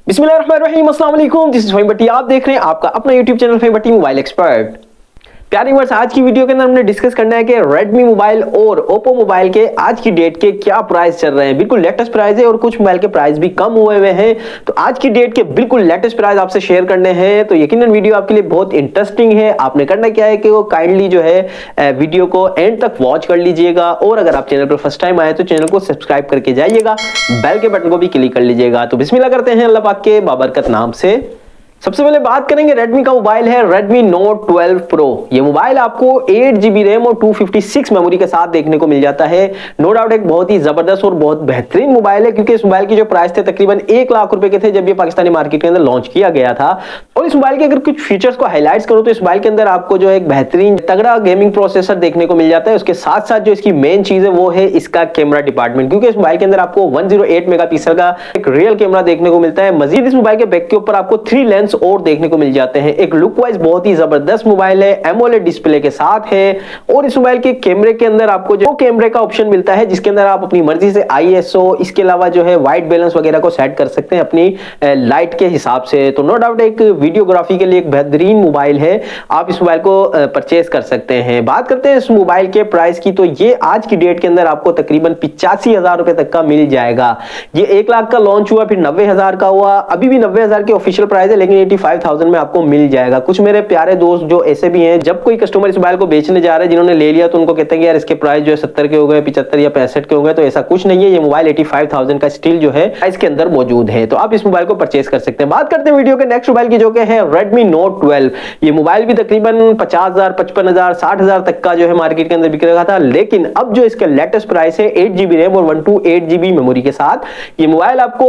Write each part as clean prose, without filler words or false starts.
बिस्मिल्लाहिर्रहमानिर्रहीम, अस्सलाम वालेकुम। This is Faheem Bhatti. आप देख रहे हैं आपका अपना YouTube channel Faheem Bhatti mobile expert. प्यारे व्यूअर्स, आज की वीडियो के अंदर हमने डिस्कस करना है कि Redmi मोबाइल और Oppo मोबाइल के आज की डेट के क्या प्राइस चल रहे हैं। बिल्कुल लेटेस्ट प्राइस है और कुछ मोबाइल के प्राइस भी कम हुए हुए हैं। तो आज की डेट के बिल्कुल लेटेस्ट प्राइस आपसे शेयर करने हैं, तो यकीनन वीडियो आपके लिए बहुत इंटरेस्टिंग है। आपने करना क्या है कि वो काइंडली जो है वीडियो को एंड तक वॉच कर लीजिएगा, और अगर आप चैनल पर फर्स्ट टाइम आए तो चैनल को सब्सक्राइब करके जाइएगा, बेल के बटन को भी क्लिक कर लीजिएगा। तो बिस्मिल्लाह करते हैं अल्लाह पाक के बाबरकत नाम से। सबसे पहले बात करेंगे Redmi का मोबाइल है Redmi Note 12 Pro। ये मोबाइल आपको 8GB रैम और 256 मेमोरी के साथ देखने को मिल जाता है। नो डाउट एक बहुत ही जबरदस्त और बहुत बेहतरीन मोबाइल है, क्योंकि इस मोबाइल की जो प्राइस थे तकरीबन 1 लाख रुपए के थे जब ये पाकिस्तानी मार्केट के अंदर लॉन्च किया गया था। और इस मोबाइल के अगर कुछ फीचर्स को हाईलाइट्स करूं तो इस मोबाइल के अंदर आपको जो एक बेहतरीन तगड़ा गेमिंग प्रोसेसर देखने को मिल जाता है। उसके साथ साथ जो इसकी मेन चीज है वो है इसका कैमरा डिपार्टमेंट, क्योंकि इस मोबाइल के अंदर आपको 108 मेगापिक्सल का एक रियल कैमरा देखने को मिलता है। मजीद इस मोबाइल के बैक के ऊपर आपको 3 लेंस और देखने को मिल जाते हैं। एक लुक वाइज बहुत ही जबरदस्त मोबाइल है, एमोलेड डिस्प्ले के साथ है। और इस मोबाइल के कैमरे के अंदर आपको जो कैमरे का ऑप्शन मिलता है, जिसके अंदर आप अपनी मर्जी से ISO, इसके अलावा जो है व्हाइट बैलेंस वगैरह को सेट कर सकते हैं अपनी लाइट के हिसाब से। तो नो डाउट एक वीडियोग्राफी के लिए एक बेहतरीन मोबाइल है, आप इस मोबाइल को परचेज कर सकते हैं। बात करते हैं इस मोबाइल के प्राइस की, तो ये आज की डेट के अंदर आपको तकरीबन 85,000 रुपए तक का मिल जाएगा। ये 1 लाख का लॉन्च हुआ, फिर 90,000 का हुआ, अभी भी 90,000 की ऑफिशियल प्राइस है, लेकिन 85,000 में आपको मिल जाएगा। कुछ मेरे प्यारे दोस्त जो ऐसे भी हैं, जब कोई कस्टमर इस मोबाइल को बेचने जा रहे हैं, जिन्होंने ले लिया तो उनको कहते हैं कि यार इसके प्राइस जो है 70 के हो गए, 75 या 65 के हो गए। तो ऐसा कुछ नहीं है, ये मोबाइल 85,000 का स्टिल जो है प्राइस के अंदर मौजूद है, तो आप इस मोबाइल को परचेज कर सकते हैं। बात करते हैं वीडियो के नेक्स्ट मोबाइल की, जो कि है Redmi Note 12। ये मोबाइल भी तकरीबन 50,000, 55,000, 60,000 तक का जो है मार्केट के अंदर बिक रहा था, लेकिन अब जो इसका लेटेस्ट प्राइस है 8GB रैम और 128GB मेमोरी के साथ, ये मोबाइल आपको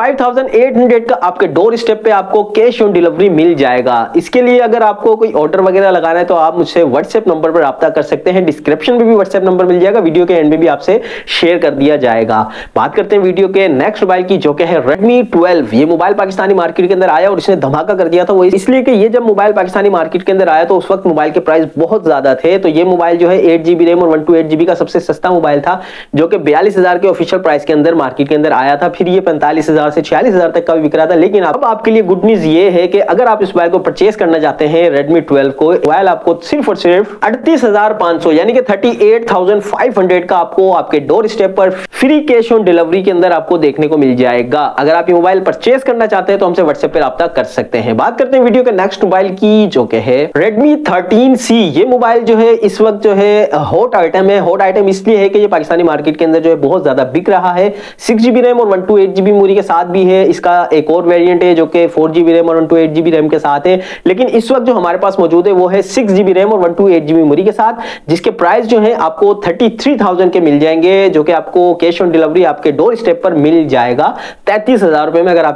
45,800 का आपके डोर स्टेप पे आपको कैश ऑन डिलीवरी मिल जाएगा। इसके लिए अगर आपको कोई ऑर्डर वगैरह लगाना है तो आप मुझसे व्हाट्सएप नंबर पर राब्ता कर सकते हैं। डिस्क्रिप्शन में भी व्हाट्सएप नंबर मिल जाएगा, वीडियो के एंड में भी आपसे शेयर कर दिया जाएगा। बात करते हैं वीडियो के नेक्स्ट मोबाइल की, जो कि है Redmi 12। ये मोबाइल पाकिस्तानी मार्केट के अंदर आया और इसने धमाका कर दिया था। वो इसलिए कि ये जब मोबाइल पाकिस्तानी मार्केट के अंदर आया तो उस वक्त मोबाइल के प्राइस बहुत ज्यादा थे। तो ये मोबाइल जो है 8GB रैम और 128GB का सबसे सस्ता मोबाइल था, जो कि 42,000 के ऑफिशियल प्राइस के अंदर मार्केट के अंदर आया था। फिर ये 45,000 से 46,000 तक का भी बिक रहा था। लेकिन अब आपके लिए गुड न्यूज ये है कि अगर आप इस मोबाइल को परचेज करना चाहते हैं Redmi 12 को, मोबाइल आपको सिर्फ और सिर्फ 38,500 यानी कि 38,500 का आपको आपके डोर स्टेप पर फ्री कैश ऑन डिलीवरी के अंदर आपको देखने को मिल जाएगा। अगर आप ये मोबाइल परचेज करना चाहते हैं तो हमसे व्हाट्सएप पर राब्ता कर सकते हैं। बात करते हैं वीडियो के नेक्स्ट मोबाइल की, जो कि है Redmi 13C। ये मोबाइल जो है इस वक्त जो है हॉट आइटम है। हॉट आइटम इसलिए है कि ये पाकिस्तानी मार्केट के अंदर जो है बहुत ज्यादा बिक रहा है। 6GB रैम और 128GB मेमोरी के साथ भी है। इसका एक और वेरिएंट है जो कि 4GB रैम और 128GB रैम के साथ है, लेकिन इस वक्त जो हमारे पास मौजूद है वो है 6GB रैम और 128GB मेमोरी के साथ, जिसके प्राइस जो है आपको 33,000 के मिल जाएंगे, जो कि आपको कैश ऑन डिलीवरी आपके डोर स्टेप पर मिल जाएगा 33,000 रुपए में। अगर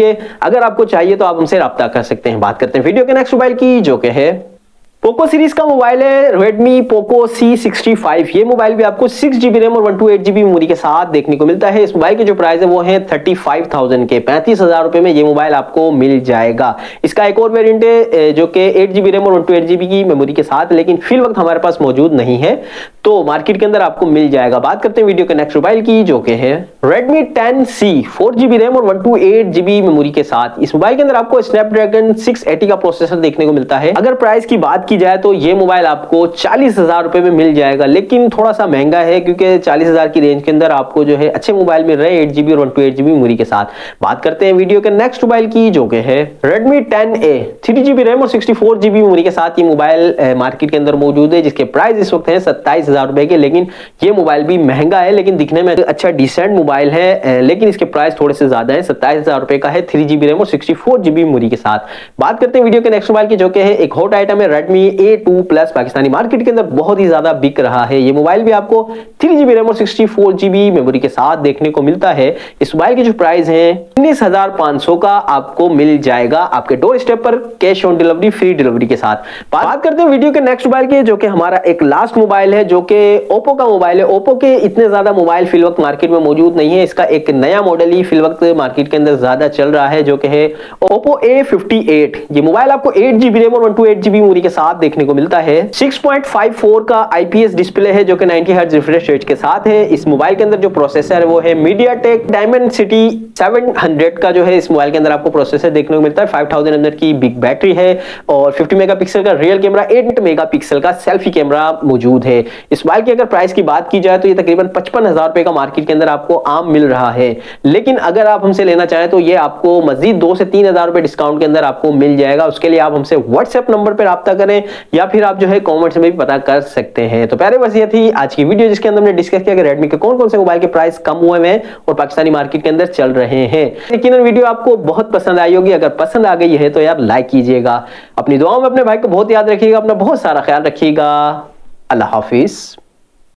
आपको चाहिए तो आप हमसे राब्ता कर सकते हैं। बात करते हैं वीडियो के नेक्स्ट मोबाइल की, जो कि है पोको सीरीज का मोबाइल है Redmi Poco C65। ये मोबाइल भी आपको 6GB रैम और 128GB मेमोरी के साथ देखने को मिलता है। इस मोबाइल की जो प्राइस है वो है 35,000 के, 35,000 रुपए में ये मोबाइल आपको मिल जाएगा। इसका एक और वेरिएंट है जो कि 8GB रैम और 128GB की मेमोरी के साथ, लेकिन फिल वक्त हमारे पास मौजूद नहीं है, तो मार्केट के अंदर आपको मिल जाएगा। बात करते हैं वीडियो के नेक्स्ट मोबाइल की, जो कि है Redmi 10C 4GB रैम और 128GB मेमोरी के साथ। इस मोबाइल के अंदर आपको Snapdragon 680 का प्रोसेसर देखने को मिलता है। अगर प्राइस की बात की जाए तो ये मोबाइल आपको 40,000 रुपए में मिल जाएगा, लेकिन थोड़ा सा महंगा है, क्योंकि 40,000 की रेंज के अंदर आपको जो है अच्छे मोबाइल मिल रहे हैं 8GB और 128GB मेमोरी के साथ। बात करते हैं वीडियो के नेक्स्ट मोबाइल की, जो कि है Redmi 10A 3GB रैम और 64GB मेमोरी के साथ। ये मोबाइल मार्केट के अंदर मौजूद है, जिसके प्राइस इस वक्त है 27,000 रुपए के। लेकिन ये मोबाइल भी महंगा है, लेकिन दिखने में अच्छा डिसेंट मोबाइल है, लेकिन इसके प्राइस थोड़े से ज्यादा है। 27,000 रुपए का है, 3GB रैम और 64GB मेमोरी के साथ। बात करते हैं वीडियो के नेक्स्ट मोबाइल की, जो कि है एक हॉट आइटम है Redmi A2 Plus। Pakistani market के अंदर बहुत ही ज्यादा बिक रहा है। ये मोबाइल भी आपको 3GB रैम और 64GB मेमोरी के साथ देखने को मिलता है। इस मोबाइल की जो प्राइस है 19,500 का आपको मिल जाएगा आपके डोर स्टेप पर cash on delivery, free delivery के साथ। बात करते हैं वीडियो के नेक्स्ट मोबाइल की, जो कि हमारा एक लास्ट मोबाइल है, जो कि ओप्पो का मोबाइल है। ओप्पो के इतने ज्यादा मोबाइल फिल वक्त मार्केट में मौजूद नहीं है। इसका एक नया मॉडल ही फिल वक्त मार्केट के अंदर ज्यादा चल रहा है, जो कि है Oppo A58। ये मोबाइल आपको 8GB रैम और 128GB मेमोरी के साथ साथ देखने को मिलता है। 6.54 का IPS डिस्प्ले है जो कि 90 हर्ट्ज रिफ्रेश रेट के साथ है। इस मोबाइल के अंदर जो प्रोसेसर है वो है MediaTek Dimensity 700 का जो है इस मोबाइल के अंदर आपको प्रोसेसर देखने को मिलता है। 5000 mAh की बिग बैटरी है और 50 मेगापिक्सल का रियल कैमरा, 8 मेगापिक्सल का सेल्फी कैमरा मौजूद है। इस मोबाइल की अगर प्राइस की बात की जाए तो ये तकरीबन 55,000 रुपए का मार्केट के अंदर आपको आम मिल रहा है, लेकिन अगर आप हमसे लेना चाहें तो ये आपको मजीद 2 से 3,000 रुपए डिस्काउंट के अंदर आपको मिल जाएगा। उसके लिए आप हमसे व्हाट्सएप नंबर पर राब्ता करें या फिर आप जो है कॉमेंट्स में भी पता कर सकते हैं। तो प्यारे बस ये थी आज की वीडियो जिसके अंदर हमने डिस्कस किया कि रेडमी के कौन कौन से मोबाइल के प्राइस कम हुए हैं और पाकिस्तानी मार्केट के अंदर चल रहे हैं। यकीनन वीडियो आपको बहुत पसंद आई होगी। अगर पसंद आ गई है तो यार लाइक कीजिएगा। अपनी दुआओं में अपने भाई को बहुत याद रखिएगा। अपना बहुत सारा ख्याल रखिएगा। अल्लाह हाफिज।